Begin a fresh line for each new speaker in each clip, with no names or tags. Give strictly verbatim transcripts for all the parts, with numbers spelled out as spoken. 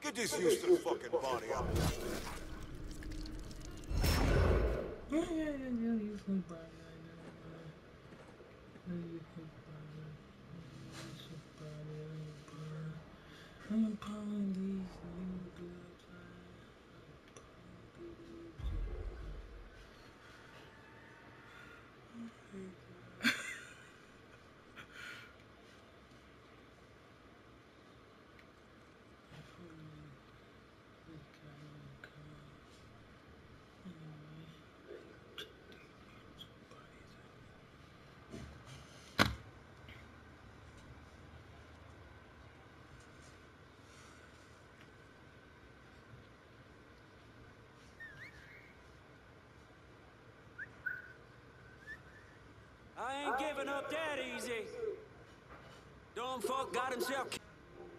Get this useless fucking body up.
Yeah, yeah, yeah, yeah, useless body. Useless body. Useless body. I'm upon these new blood
I ain't giving up that easy. Dumb fuck got himself killed.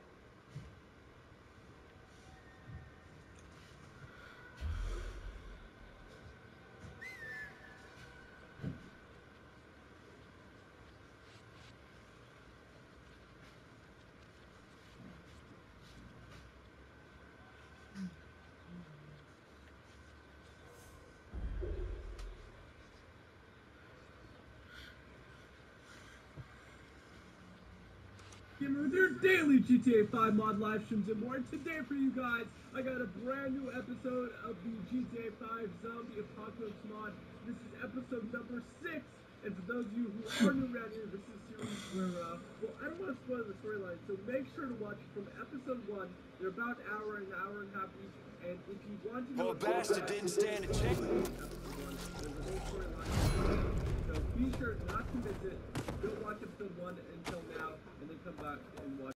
Gamer with your daily G T A five mod live streams and more. And today for you guys, I got a brand new episode of the G T A five Zombie Apocalypse mod. This is episode number six. And for those of you who are new around here, this is a series where, uh, well, I don't want to spoil the storyline, so make sure to watch from episode one. They're about an hour, an hour and a half each. And if you want to know...
Poor bastard didn't stand a chance.
So be sure not to miss it. Go watch episode one until now, and then come back and watch